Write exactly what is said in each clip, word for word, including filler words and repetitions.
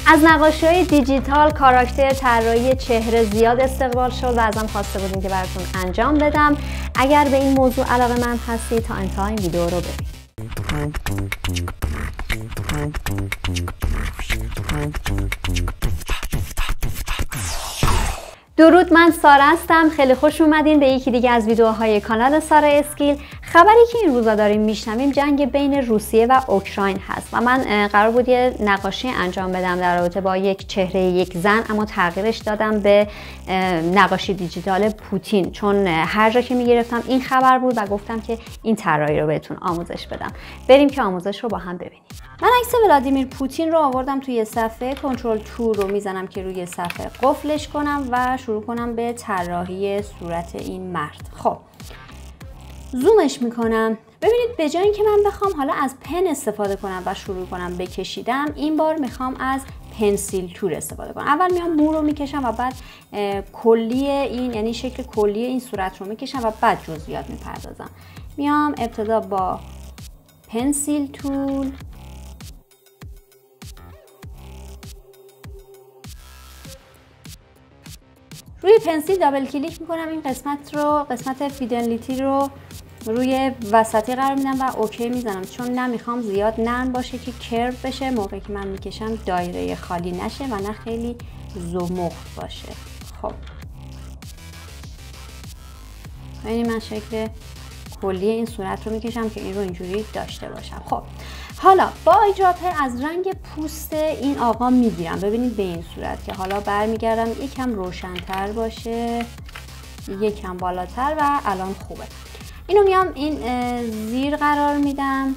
از نقاشی‌های دیجیتال کاراکتر طراحی چهره زیاد استقبال شد و ازم خواسته بودیم که براتون انجام بدم. اگر به این موضوع علاقه‌مند هستید تا انتهای این ویدیو رو ببینید. درود، من سارا هستم. خیلی خوش اومدین به یکی دیگه از ویدیوهای کانال سارا اسکیل. خبری که این روزا داریم میشنویم جنگ بین روسیه و اوکراین هست و من قرار بود یه نقاشی انجام بدم در رابطه با یک چهره یک زن، اما تغییرش دادم به نقاشی دیجیتال پوتین، چون هر جا که میگرفتم این خبر بود و گفتم که این طراحی رو بهتون آموزش بدم. بریم که آموزش رو با هم ببینیم. من عکس ولادیمیر پوتین رو آوردم توی صفحه، کنترل تو رو میزنم که روی صفحه قفلش کنم و شروع کنم به طراحی صورت این مرد. خب زومش میکنم. ببینید به جای اینکه من بخوام حالا از پن استفاده کنم و شروع کنم بکشیدم، این بار میخوام از پنسیل تور استفاده کنم. اول میام مو رو میکشم و بعد کلی این، یعنی شکل کلی این صورت رو میکشم و بعد جزئیات میپردازم. میام ابتدا با پنسیل تول روی پنسیل دابل کلیک میکنم، این قسمت رو قسمت فیدلیتی رو روی وسطی قرار میدم و اوکی میزنم، چون نمیخوام زیاد نرم باشه که کرو بشه موقعی که من میکشم، دایره خالی نشه و نه خیلی زمخت باشه. خب یعنی من شکل کلی این صورت رو میکشم که این رو اینجوری داشته باشم. خب حالا با آیدراپر از رنگ پوست این آقا میگیرم. ببینید به این صورت که حالا برمیگردم یکم روشن‌تر باشه، یکم بالاتر و الان خوبه. اینو میام این زیر قرار میدم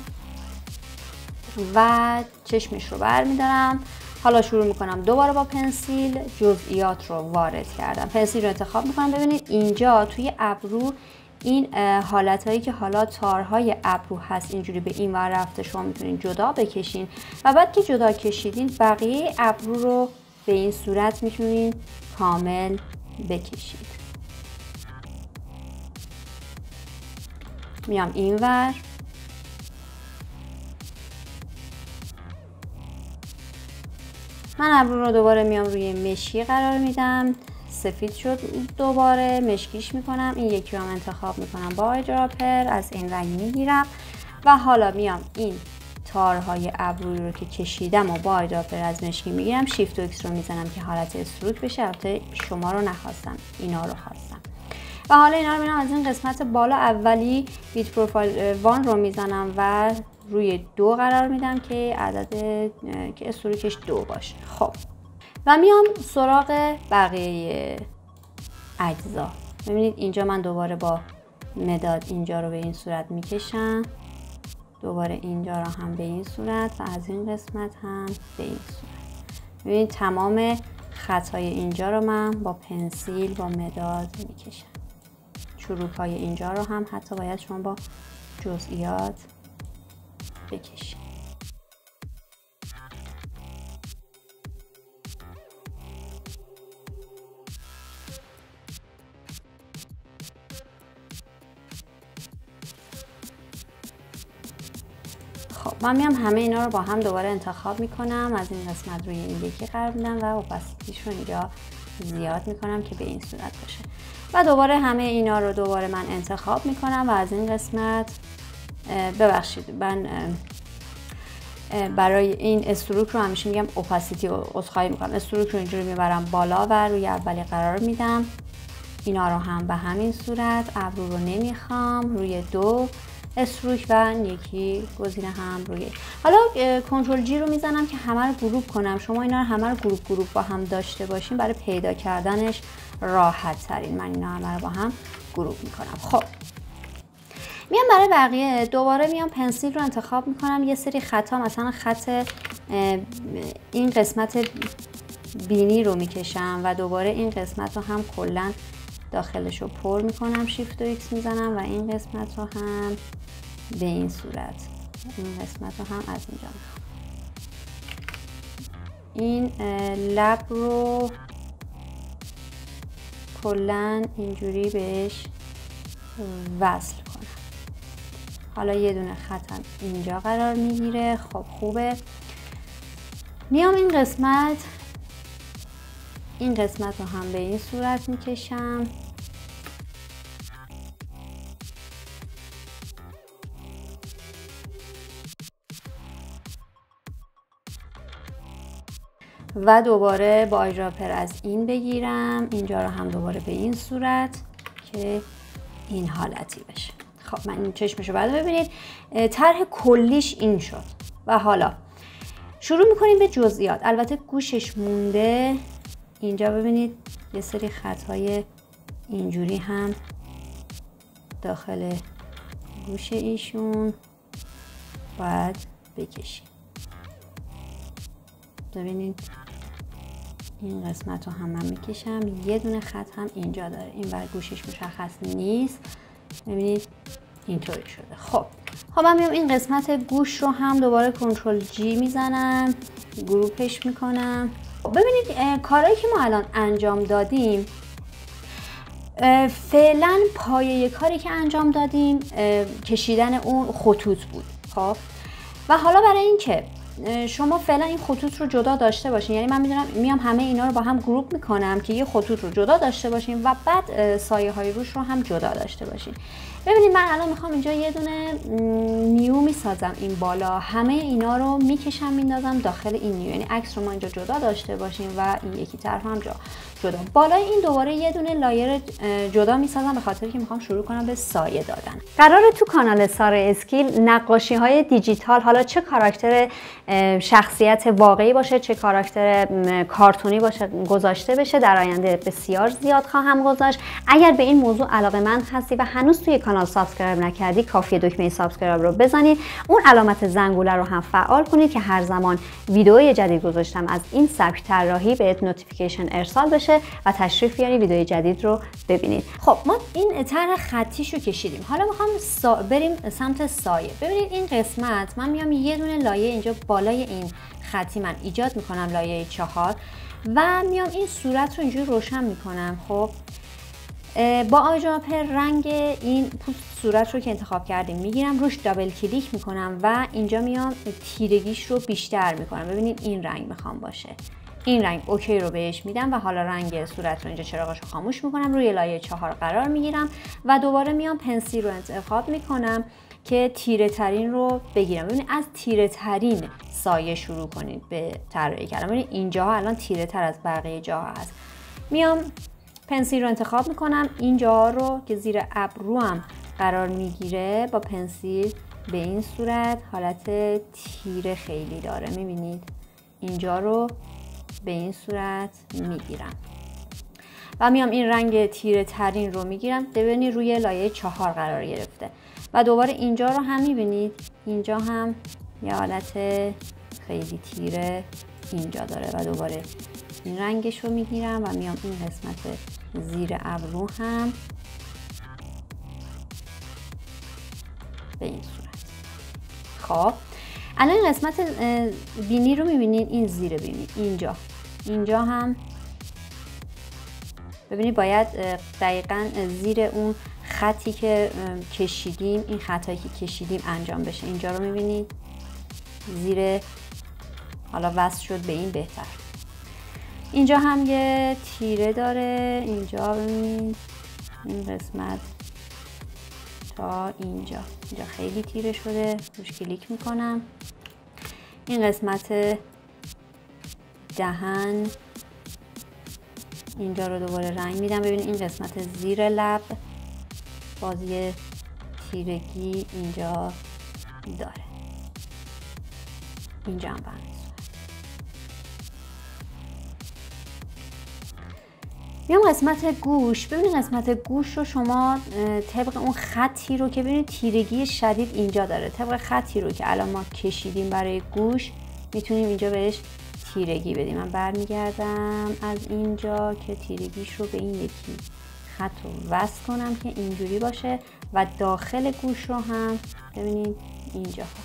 و چشمش رو برمیدارم. حالا شروع میکنم دوباره با پنسیل جزئیات رو وارد کردم. پنسیل رو انتخاب میکنم. ببینید اینجا توی ابرو این حالت هایی که حالا تارهای ابرو هست اینجوری به این ور رفته، شما میتونید جدا بکشین و بعد که جدا کشیدین بقیه ابرو رو به این صورت میتونین کامل بکشید. میام این ور من ابرو رو دوباره میام روی مشکی قرار میدم، سفید شد دوباره مشکیش میکنم. این یکی رو هم انتخاب میکنم با آیدراپر، از این رنگ میگیرم و حالا میام این تارهای ابروی رو که کشیدم و با آیدراپر از مشکی میگیرم، شیفت و ایکس رو میزنم که حالت استروک بشه. البته شما رو نخواستم، اینا رو خواستم. و حالا اینا رو میرم از این قسمت بالا اولی بیت پروفایل وان رو میزنم و روی دو قرار میدم که عدد که استروکش دو باشه. خب و میام سراغ بقیه اجزا. ببینید اینجا من دوباره با مداد اینجا رو به این صورت میکشم، دوباره اینجا رو هم به این صورت و از این قسمت هم به این صورت. ببینید تمام خطای اینجا رو من با پنسیل با مداد میکشم. چروک های اینجا رو هم حتی باید شما با جزئیات بکشید. خب من میام همه اینا رو با هم دوباره انتخاب میکنم، از این قسمت روی این یکی قرار میدم و اوپاسیتیش رو اینجا زیاد میکنم که به این صورت باشه و دوباره همه اینا رو دوباره من انتخاب میکنم و از این قسمت ببخشید من برای این استروک رو همیشه میگم اوپاسیتی رو عذرخواهی میکنم، استروک رو اینجوری میبرم بالا و روی اولی قرار میدم. اینا رو هم به همین صورت، ابرو رو نمیخوام، روی دو استروک و یکی گزینه هم روی. حالا کنترل جی رو میزنم که همه رو گروپ کنم. شما اینا رو همه رو گروپ گروپ با هم داشته باشین برای پیدا کردنش راحت ترین. من اینا همه رو با هم گروپ میکنم. خب میام برای بقیه دوباره میام پنسیل رو انتخاب میکنم، یه سری خطا مثلا خط این قسمت بینی رو میکشم و دوباره این قسمت رو هم کلا داخلش رو پر میکنم، شیفت و ایکس میزنم و این قسمت رو هم به این صورت، این قسمت رو هم از اینجا میخوام. این لب رو کلا اینجوری بهش وصل کنم. حالا یه دونه خطم اینجا قرار میگیره. خب خوبه. میام این قسمت این قسمت رو هم به این صورت میکشم. و دوباره با آیدراپر از این بگیرم، اینجا رو هم دوباره به این صورت که این حالتی بشه. خب من این چشمشو بعد ببینید طرح کلیش این شد. و حالا شروع میکنیم به جزئیات. البته گوشش مونده، اینجا ببینید یه سری خطهای اینجوری هم داخل گوش ایشون باید بکشیم. ببینید این قسمت رو هم من میکشم، یه دونه خط هم اینجا داره، این ور گوشش مشخص نیست، ببینید اینطوری شده. خب خب من میام این قسمت گوش رو هم دوباره کنترل جی میزنم، گروپش میکنم. ببینید کارهایی که ما الان انجام دادیم فعلا پایه کاری که انجام دادیم کشیدن اون خطوط بود. خب و حالا برای اینکه شما فعلا این خطوط رو جدا داشته باشین، یعنی من میدونم میام همه اینا رو با هم گروپ میکنم که یه خطوط رو جدا داشته باشین و بعد سایه های روش رو هم جدا داشته باشین. ببینید من الان میخوام اینجا یه دونه نیو میسازم، این بالا همه اینا رو میکشم میندازم داخل این نیو، یعنی عکس رو ما اینجا جدا داشته باشیم و این یکی طرف هم جا جدا. بالای این دوباره یه دونه لایر جدا میسازم به خاطر که میخوام شروع کنم به سایه دادن. قراره تو کانال سارا اسکیل نقاشی های دیجیتال، حالا چه کاراکتر شخصیت واقعی باشه چه کاراکتر کارتونی باشه گذاشته بشه، در آینده بسیار زیاد خواهم گذاشت. اگر به این موضوع علاقه‌مند هستی و هنوز توی کانال سابسکرایب نکردی، کافیه دکمه سابسکرایب رو بزنید، اون علامت زنگوله رو هم فعال کنید که هر زمان ویدئوی جدید گذاشتم از این سبک طراحی بهت نوتیفیکیشن ارسال بشه و تشریف بیاری ویدئوی جدید رو ببینید. خب ما این طرح خطیش رو کشیدیم، حالا میخوام سا... بریم سمت سایه. ببینید این قسمت من میام یه دونه لایه اینجا بالای این خطی من ایجاد میکنم، لایه چهار، و میام این صورت رو اینجوری روشن میکنم. خب با آیدراپر رنگ این پوست صورت رو که انتخاب کردیم میگیرم، روش دابل کلیک میکنم و اینجا میام تیرگیش رو بیشتر میکنم. ببینید این رنگ میخوام باشه، این رنگ اوکی رو بهش میدم و حالا رنگ صورت رو اینجا چراغش رو خاموش میکنم، روی لایه چهار قرار میگیرم و دوباره میام پنسیل رو انتخاب میکنم که تیره ترین رو بگیرم. ببینید از تیره ترین سایه شروع کنید به طراحی کردن. ببینید اینجاها الان تیره تر از بقیه جاها هست. میام پنسیل رو انتخاب میکنم، اینجا رو که زیر ابروام قرار میگیره با پنسیل به این صورت حالت تیره خیلی داره، میبینید اینجا رو به این صورت میگیرم و میام این رنگ تیره ترین رو میگیرم. ببینید روی لایه چهار قرار گرفته و دوباره اینجا رو هم میبینید، اینجا هم یه حالت خیلی تیره اینجا داره و دوباره این رنگش رو میگیرم و میام این قسمت زیر ابرو هم به این صورت. خب الان این قسمت بینی رو میبینید، این زیر بینی اینجا اینجا هم ببینید باید دقیقاً زیر اون خطی که کشیدیم، این خطایی که کشیدیم انجام بشه. اینجا رو میبینید زیر، حالا وصل شد به این بهتر. اینجا هم یه تیره داره، اینجا ببینید این قسمت تا اینجا اینجا خیلی تیره شده، روش کلیک میکنم. این قسمت دهن اینجا رو دوباره رنگ میدم. ببینید این قسمت زیر لب بازی تیرگی اینجا داره، اینجا هم بند. میام قسمت گوش. ببینید قسمت گوش رو شما طبق اون خطی رو که ببینید تیرگی شدید اینجا داره، طبق خطی رو که الان ما کشیدیم برای گوش میتونیم اینجا بهش تیرگی بدیم. من برمیگردم از اینجا که تیرگیش رو به این یکی خط رو وصل کنم که اینجوری باشه و داخل گوش رو هم ببینید اینجا ها.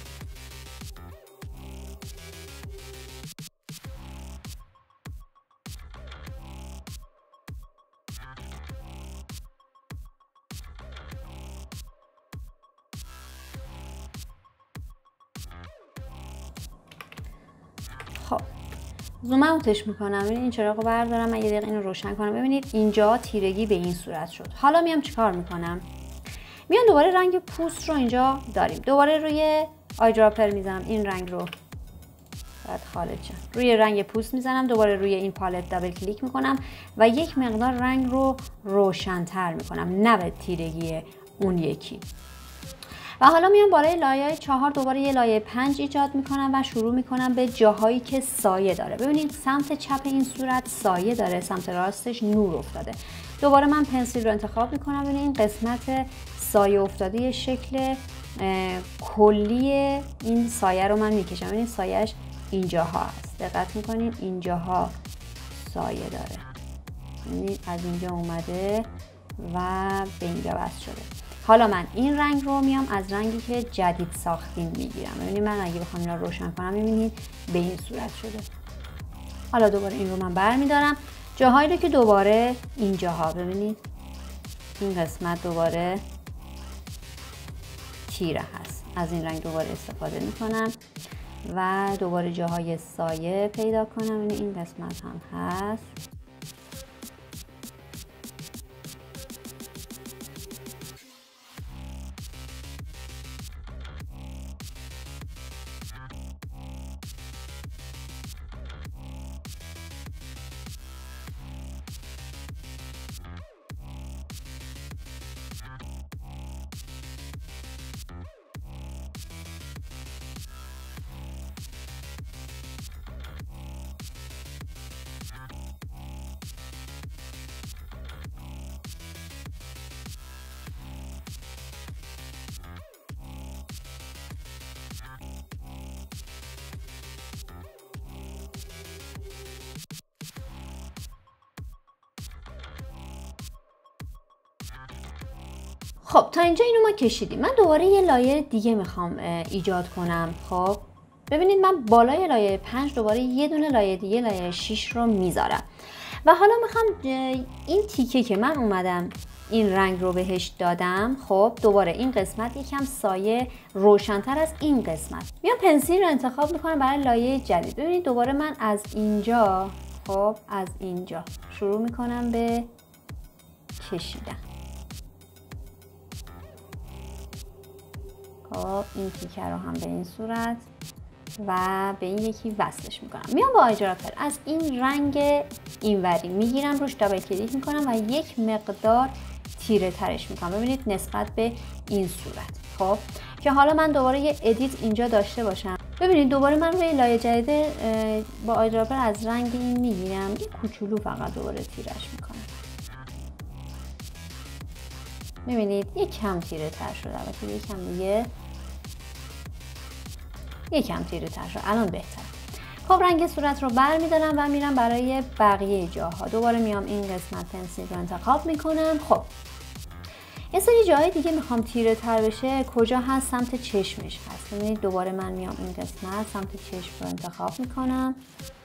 خب زوم اوتش میکنم. ببینید این چراغو بردارم، من یه دقیقه اینو روشن کنم. ببینید اینجا تیرگی به این صورت شد. حالا میام چیکار میکنم؟ میام دوباره رنگ پوست رو اینجا داریم، دوباره روی آیدراپر میزنم، این رنگ رو بعد خارج شد. روی رنگ پوست میزنم، دوباره روی این پالت دابل کلیک میکنم و یک مقدار رنگ رو روشن‌تر میکنم، نه به تیرگی اون یکی. و حالا میام بالای لایه چهار دوباره یه لایه پنج ایجاد میکنم و شروع میکنم به جاهایی که سایه داره. ببینید سمت چپ این صورت سایه داره، سمت راستش نور افتاده. دوباره من پنسیل رو انتخاب میکنم. ببینید این قسمت سایه افتاده شکل کلی این سایه رو من میکشم. ببینید سایهش اینجاها هست، دقت میکنید اینجاها سایه داره. ببینید از اینجا اومده و به اینجا وصل شده. حالا من این رنگ رو میام از رنگی که جدید ساختیم میگیرم. ببینید من اگه بخوام اینا رو روشن کنم میبینید به این صورت شده. حالا دوباره این رو من برمیدارم، جاهایی رو که دوباره اینجاها ببینید این قسمت دوباره تیره هست، از این رنگ دوباره استفاده میکنم و دوباره جاهای سایه پیدا کنم. ببینید این قسمت هم هست. خب تا اینجا اینو ما کشیدیم. من دوباره یه لایه دیگه میخوام ایجاد کنم. خب ببینید من بالای لایه پنج دوباره یه دونه لایه دیگه لایه شش رو میذارم و حالا میخوام این تیکه که من اومدم این رنگ رو بهش دادم، خب دوباره این قسمت یکم سایه روشن‌تر از این قسمت. میام پنسیل رو انتخاب میکنم برای لایه جدید. ببینید دوباره من از اینجا، خب از اینجا شروع میکنم به کشیدن. خب این تیکه رو هم به این صورت و به این یکی وصلش میکنم. میام با آیدراپر از این رنگ اینوری میگیرم، روش دابل کلیک میکنم و یک مقدار تیره ترش میکنم. ببینید نسبت به این صورت. خب که حالا من دوباره یه ادیت اینجا داشته باشم. ببینید دوباره من روی لایه جدید با آیدراپر از رنگ این میگیرم، یه کوچولو فقط دوباره تیرش میکنم. ببینید یک کم تیره تر شده، البته یک کم دیگه یک کم تیره تر شد، الان بهتر. خب رنگ صورت رو بر میدارم و میرم برای بقیه جاها. دوباره میام این قسمت پنسیل رو انتخاب میکنم. خب یه سری جاهای دیگه میخوام تیره تر بشه. کجا هست؟ سمت چشمش هست. ببینید دوباره من میام این قسمت سمت چشم رو انتخاب میکنم.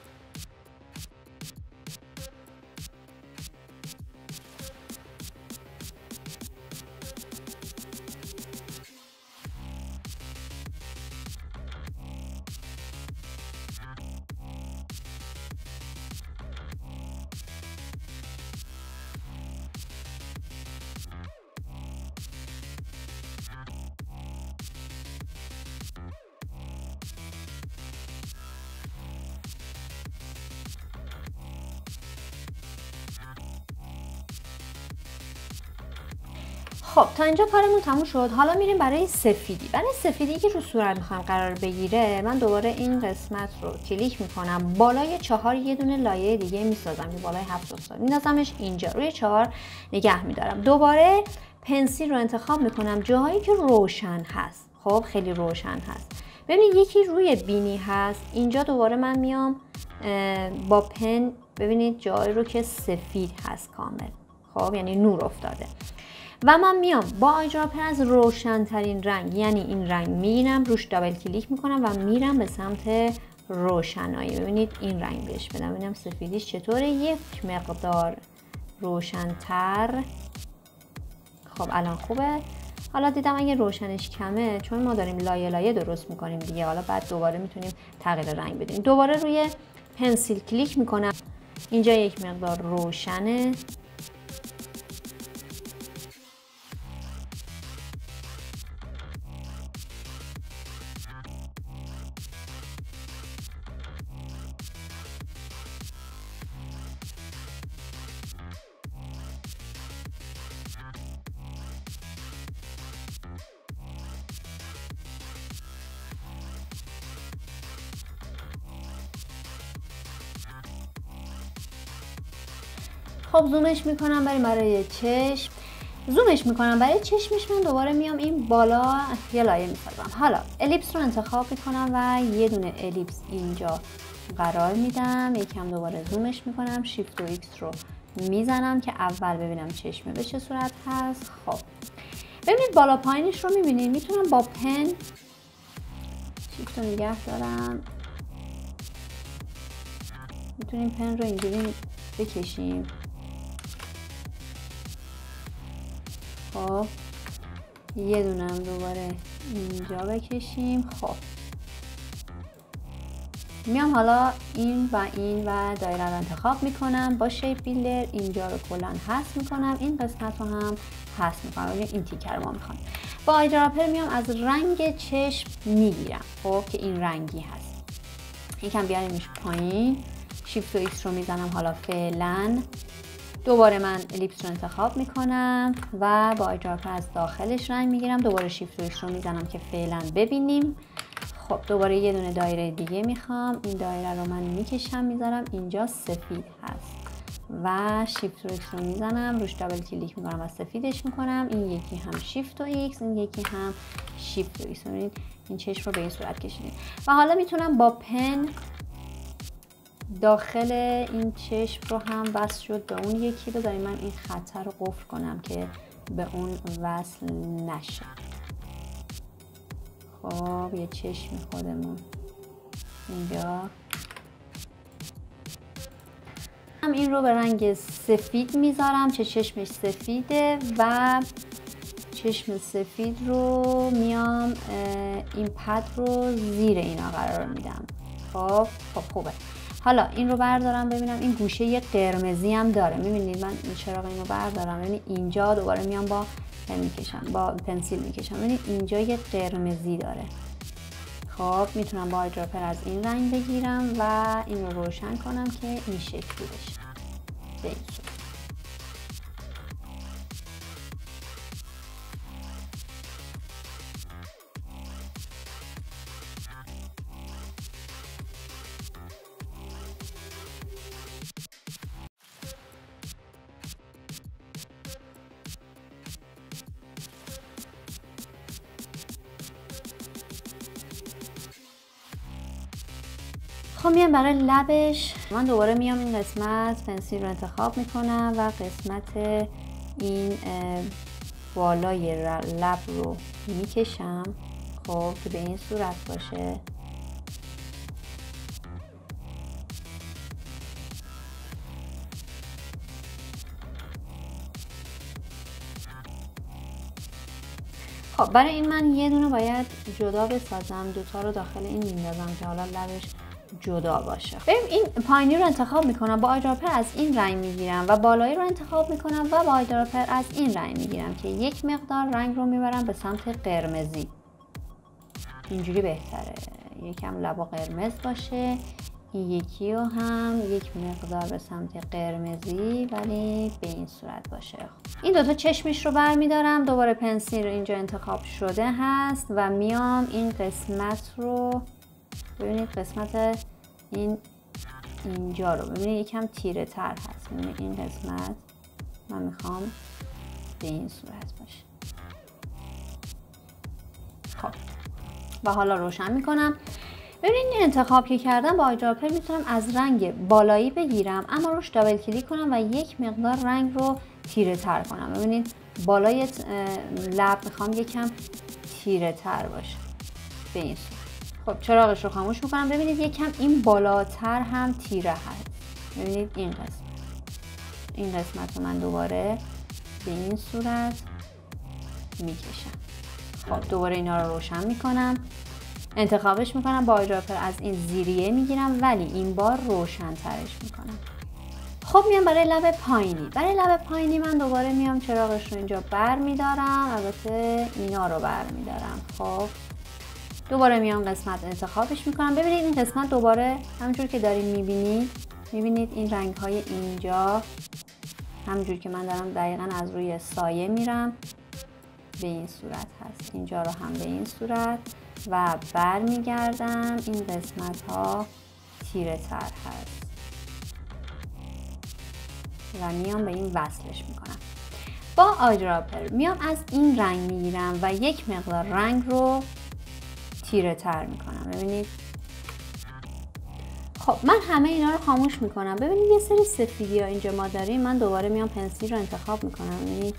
خب تا اینجا کارمون تموم شد. حالا میریم برای سفیدی. برای سفیدی که رو صورت میخوام قرار بگیره، من دوباره این قسمت رو کلیک میکنم، بالای چهار یه دونه لایه دیگه میسازم، بالای هفت استاد میندازمش اینجا، روی چهار نگه میدارم. دوباره پنسیل رو انتخاب میکنم جاهایی که روشن هست. خب خیلی روشن هست. ببینید یکی روی بینی هست، اینجا دوباره من میام با پن ببینید جایی رو که سفید هست کامل، خب یعنی نور افتاده، و من میام با آیدراپر از روشن ترین رنگ یعنی این رنگ میگیرم، روش دابل کلیک میکنم و میرم به سمت روشنایی. ببینید این رنگ بهش بدم، ببینم سفیدیش چطوره، یک مقدار روشنتر. خب الان خوبه. حالا دیدم اگه روشنش کمه، چون ما داریم لایه لایه درست میکنیم دیگه، حالا بعد دوباره میتونیم تغییر رنگ بدیم. دوباره روی پنسیل کلیک میکنم. اینجا یک مقدار روشنه. خب زومش میکنم بریم برای چشم. زومش میکنم برای چشمش. من دوباره میام این بالا یه لایه میسازم. حالا الیپس رو انتخاب میکنم و یه دونه الیپس اینجا قرار میدم. یکم دوباره زومش میکنم. شیفت و ایکس رو میزنم که اول ببینم چشمه به چه صورت هست. خب ببینید بالا پایینش رو میبینید. میتونم با پن شیفت رو نگه دارم. میتونیم پن رو اینجوری بکشیم. خب یه دونه هم دوباره اینجا بکشیم. خب میام حالا این و این و دایره رو انتخاب میکنم. با شیپ بیلدر اینجا رو کلا حذف میکنم. این قسمت رو هم حذف میکنم. این تیکر رو ما میخوام. با آیدراپر میام از رنگ چشم میگیرم. خب که این رنگی هست. یکم بیاریمش پایین. شیفت و ایکس رو میزنم. حالا فعلا دوباره من الیپس رو انتخاب میکنم و با آیدراپر از داخلش رنگ میگیرم. دوباره شیفت و ایکس رو میزنم که فعلا ببینیم. خب دوباره یه دونه دایره دیگه میخوام. این دایره رو من میکشم میذارم اینجا سفید هست و شیفت و ایکس رو میزنم. روش دابل کلیک میکنم و سفیدش میکنم. این یکی هم شیفت و ایکس، این یکی هم شیفت و ایکس. ببینید این چشم رو به این صورت کشیدیم. و حالا میتونم با پن داخل این چشم رو هم وصل شد به اون یکی. بذارید من این خطر رو قفل کنم که به اون وصل نشه. خب یه چشم خودمون اینجا. هم این رو به رنگ سفید میذارم چه چشمش سفیده و چشم سفید رو میام این پد رو زیر اینا قرار میدم. خب خب خوبه. حالا این رو بردارم ببینم این گوشه یه قرمزی هم داره. میبینید من چراغ اینو بردارم. یعنی اینجا دوباره میام با پن میکشم با پنسیل میکشم. ببینید اینجا یه قرمزی داره. خب میتونم با آیدراپر از این رنگ بگیرم و این رو روشن کنم که این شکلی بشه. به این صورت. خب میام برای لبش. من دوباره میام این قسمت پنسیل رو انتخاب میکنم و قسمت این بالای لب رو میکشم. خب که به این صورت باشه. خب برای این من یه دونه باید جدا بسازم. دوتا رو داخل این میندازم که حالا لبش جدا باشه. بریم این پایینی رو انتخاب میکنم. با آیدراپر از این رنگ میگیرم و بالایی رو انتخاب میکنم و با آیدراپر از این رنگ میگیرم که یک مقدار رنگ رو میبرم به سمت قرمزی. اینجوری بهتره. یکم لبا قرمز باشه. این یکی رو هم یک مقدار به سمت قرمزی ولی به این صورت باشه. این دوتا چشمش رو برمیدارم. دوباره پنسیل رو اینجا انتخاب شده هست و میام این قسمت رو ببینید. قسمت این اینجا رو ببینید یکم تیره تر هست. ببینید این قسمت من میخوام به این صورت باشه. خب و حالا روشن میکنم. ببینید این انتخاب که کردم با آیدراپر میتونم از رنگ بالایی بگیرم اما روش دابل کلیک کنم و یک مقدار رنگ رو تیره تر کنم. ببینید بالای لب میخوام یکم تیره تر باشه به این صورت. خب چراغش رو خاموش میکنم. ببینید یکم این بالاتر هم تیره هست. ببینید این قسمت این قسمت رو من دوباره به این صورت میکشم. خب دوباره اینا رو روشن میکنم. انتخابش میکنم، با آیدراپر از این زیریه میگیرم ولی این بار روشن ترش میکنم. خب میام برای لب پایینی. برای لب پایینی من دوباره میام چراغش رو اینجا بر میدارم، البته اینا رو بر میدارم. خب دوباره میام قسمت انتخابش میکنم. ببینید این قسمت دوباره همونجور که دارین میبینید میبینید این رنگ های اینجا همونجور که من دارم دقیقا از روی سایه میرم به این صورت هست، اینجا رو هم به این صورت و بر میگردم. این قسمت ها تیره تر هست و میام به این وصلش میکنم. با آیدراپر میام از این رنگ میگیرم و یک مقدار رنگ رو تیره تر میکنم. ببینید خب من همه اینا رو خاموش میکنم. ببینید یه سری سفیدی ها اینجا ما داریم. من دوباره میام پنسیل رو انتخاب میکنم. ببینید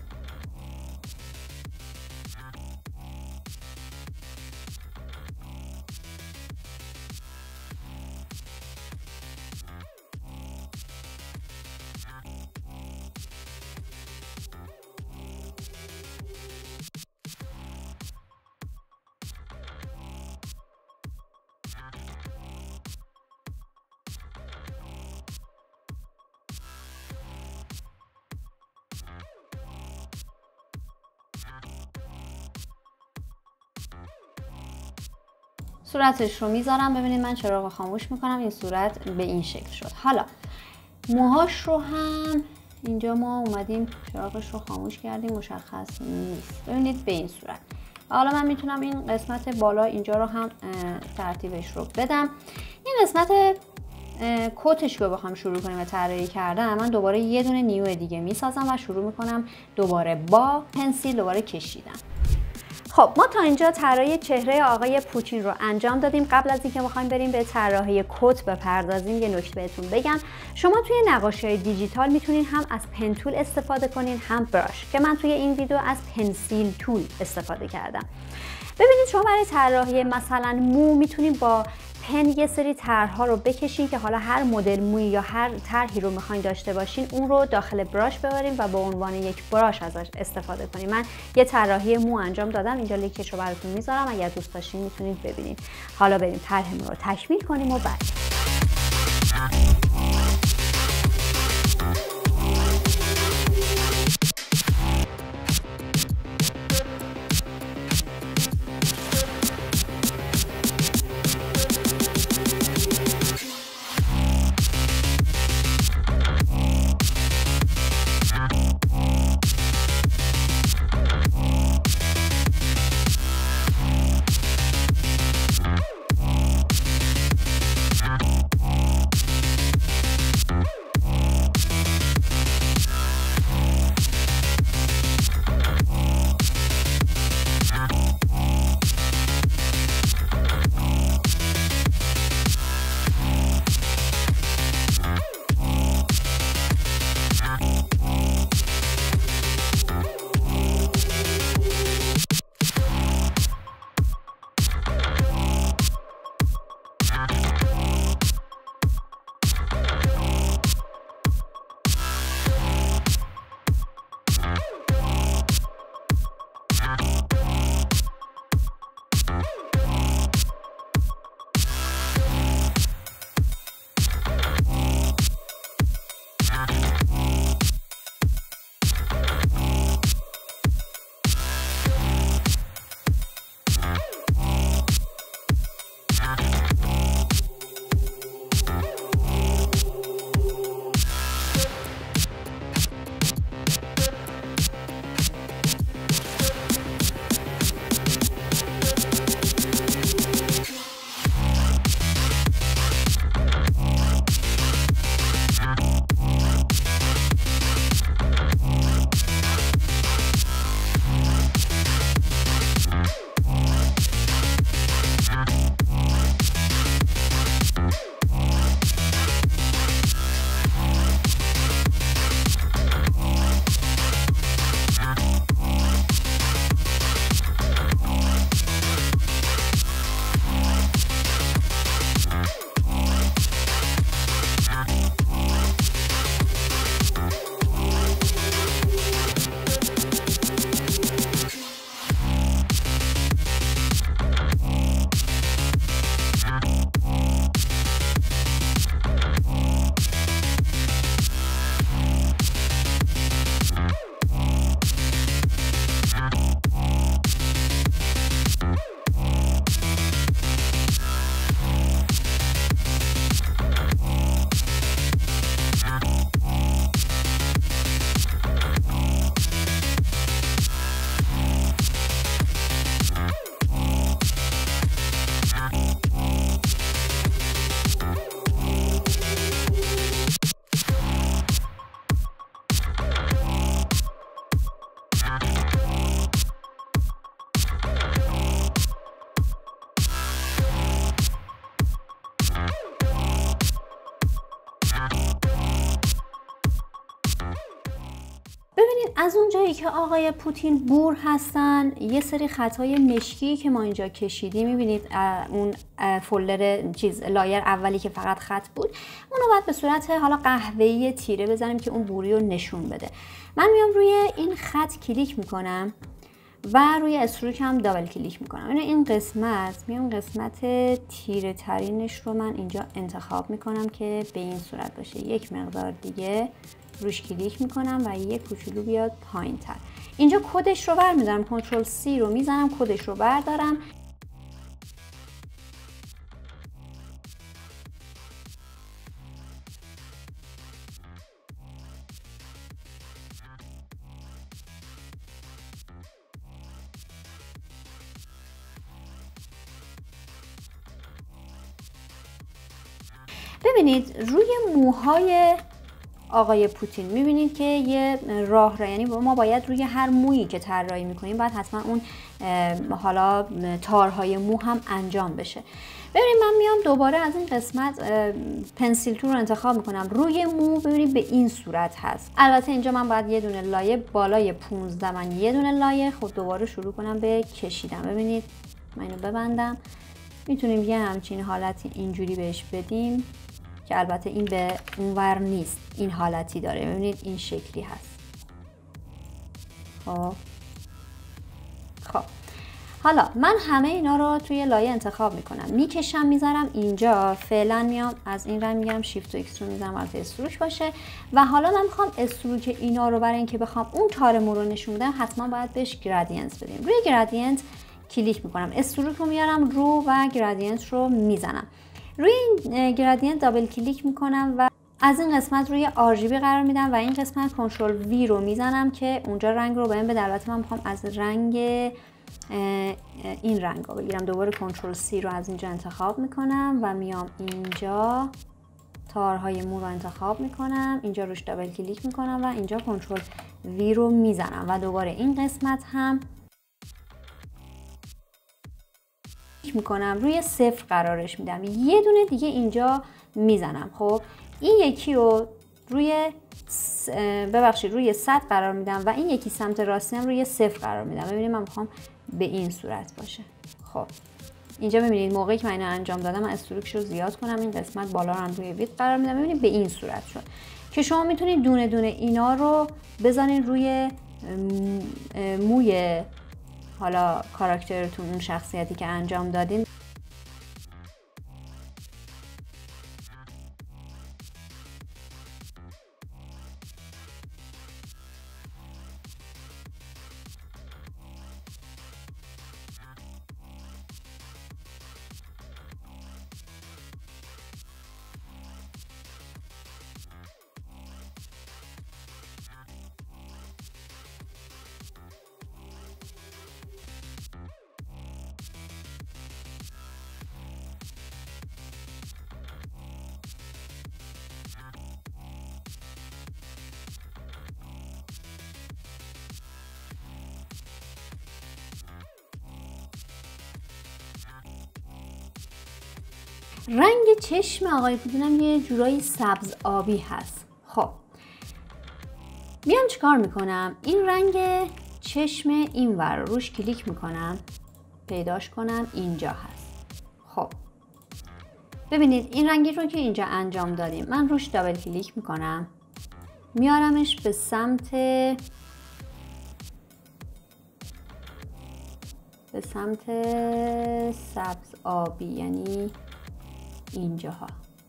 صورتش رو میذارم. ببینید من چراغ خاموش میکنم، این صورت به این شکل شد. حالا موهاش رو هم اینجا ما اومدیم چراغش رو خاموش کردیم، مشخص نیست. ببینید به این صورت. حالا من میتونم این قسمت بالا اینجا رو هم ترتیبش رو بدم. این قسمت کتش رو بخوام شروع کنیم و طراحی کردن، من دوباره یه دونه نیو دیگه میسازم و شروع میکنم دوباره با پنسیل دوباره کشیدن. خب ما تا اینجا طراحی چهره آقای پوتین رو انجام دادیم. قبل از اینکه بخوایم بریم به طراحی کت بپردازیم، یه نکته بهتون بگم. شما توی نقاشی‌های دیجیتال میتونین هم از پن تول استفاده کنین هم براش، که من توی این ویدیو از پنسیل تول استفاده کردم. ببینید شما برای طراحی مثلا مو میتونید با پن یه سری طرح‌ها رو بکشین که حالا هر مدل موی یا هر طرحی رو میخواین داشته باشین اون رو داخل براش ببرین و به عنوان یک براش ازش استفاده کنین. من یه طراحی مو انجام دادم، اینجا لینکش رو براتون میذارم، اگر دوست داشتین میتونید ببینید. حالا بریم طرحمون رو تکمیل کنیم و بعد از اون جایی که آقای پوتین بور هستن، یه سری خطای مشکی که ما اینجا کشیدیم، میبینید اون فولدر چیز لایر اولی که فقط خط بود، اونو باید به صورت حالا قهوه‌ای تیره بزنیم که اون بوری رو نشون بده. من میام روی این خط کلیک میکنم و روی استروک هم دابل کلیک میکنم. اینو این قسمت میام قسمت تیره ترینش رو من اینجا انتخاب میکنم که به این صورت باشه. یک مقدار دیگه روش کلیک میکنم و یک کوچولو بیاد پایین تر. اینجا کدش رو برمیدارم، کنترل سی رو میزنم، کدش رو بردارم. ببینید روی موهای آقای پوتین میبینید که یه راه را، یعنی ما باید روی هر مویی که طراحی میکنیم باید حتما اون حالا تارهای مو هم انجام بشه. ببینید من میام دوباره از این قسمت پنسیل تول رو انتخاب میکنم. روی مو ببینید به این صورت هست. البته اینجا من باید یه دونه لایه بالای پانزده، من یه دونه لایه خود دوباره شروع کنم به کشیدن. ببینید من اینو ببندم، میتونیم یه همچین حالتی اینجوری بهش بدیم که البته این به اونور نیست، این حالتی داره. ببینید این شکلی هست. خب خب حالا من همه اینا رو توی لایه انتخاب میکنم، میکشم میذارم اینجا. فعلا میام از این رنگ میگم شیفت و ایکس رو میذارم البته استروک باشه. و حالا من میخوام استروک اینا رو برای اینکه بخوام اون تار مو رو نشون بدم حتما باید بهش گرادینت بدیم. روی گرادینت کلیک میکنم، استروک رو میارم رو و گرادینت رو میزنم. روی این گرادینت دابل کلیک میکنم و از این قسمت روی آر جی بی قرار میدم و این قسمت کنترل وی رو میزنم که اونجا رنگ رو بهم بده. البته من میخوام از رنگ این رنگ رو بگیرم. دوباره کنترل سی رو از اینجا انتخاب میکنم و میام اینجا تارهای مو رو انتخاب میکنم، اینجا روش دابل کلیک میکنم و اینجا کنترل وی رو میزنم و دوباره این قسمت هم میکنم روی صفر قرارش میدم، یه دونه دیگه اینجا میزنم. خب این یکی رو روی ببخشید روی صد قرار میدم و این یکی سمت راستی هم روی صفر قرار میدم. ببینید من میخوام به این صورت باشه. خب اینجا ببینید موقعی که من اینو انجام دادم من استروکش رو زیاد کنم، این قسمت بالا رو هم روی وید قرار میدم. ببینید به این صورت شد که شما میتونید دونه دونه اینا رو بزنید روی موی حالا کاراکترتون، اون شخصیتی که انجام دادین. رنگ چشم آقای پوتین هم یه جورایی سبز آبی هست. خب میام چیکار میکنم؟ این رنگ چشم این ور روش کلیک میکنم، پیداش کنم، اینجا هست. خب ببینید این رنگی رو که اینجا انجام دادیم، من روش دابل کلیک میکنم، میارمش به سمت به سمت سبز آبی، یعنی اینجاها.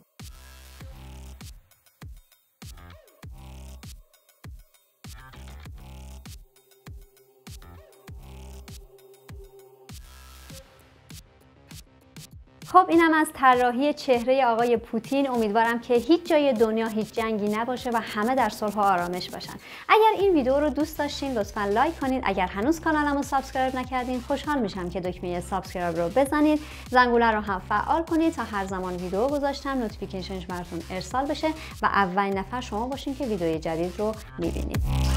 خب اینم از طراحی چهره آقای پوتین. امیدوارم که هیچ جای دنیا هیچ جنگی نباشه و همه در صلح و آرامش باشن. اگر این ویدیو رو دوست داشتین لطفاً لایک کنید. اگر هنوز کانالمو رو سابسکرایب نکردین خوشحال میشم که دکمه سابسکرایب رو بزنید. زنگوله رو هم فعال کنید تا هر زمان ویدیو گذاشتم نوتیفیکیشنش براتون ارسال بشه و اولین نفر شما باشین که ویدیوی جدید رو میبینید.